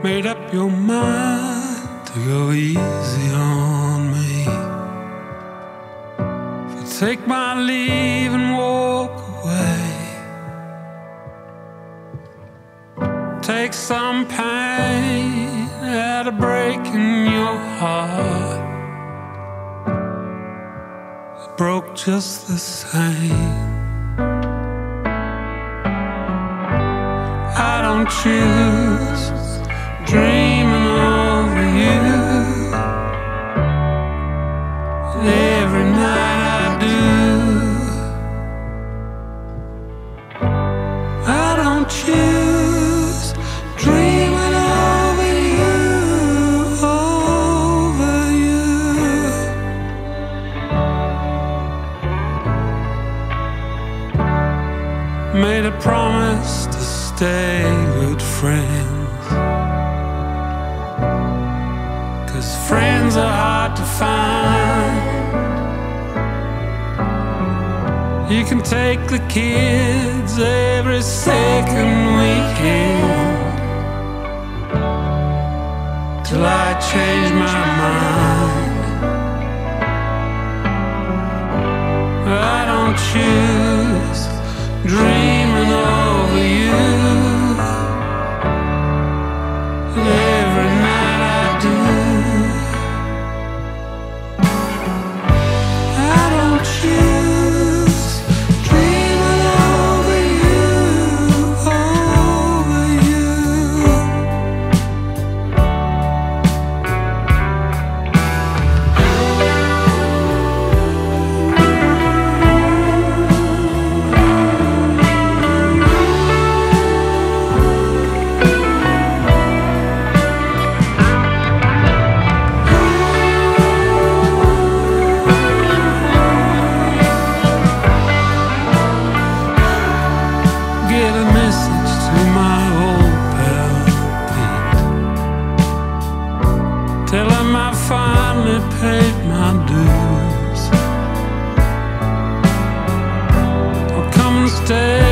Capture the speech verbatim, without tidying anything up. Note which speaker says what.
Speaker 1: Made up your mind to go easy on me, so take my leave and walk away. Take some pain out of breaking your heart. It broke just the same. I don't choose dreaming over you, and every night I do. I don't choose dreaming over you, over you. Made a promise to stay good friends, 'cause friends are hard to find. You can take the kids every second weekend, till I change my mind. I don't choose dreaming over you, every night I do. I don't choose dreaming over you, over you. Get a message to my old pal Pete, tell him I finally paid my dues. I'll come and stay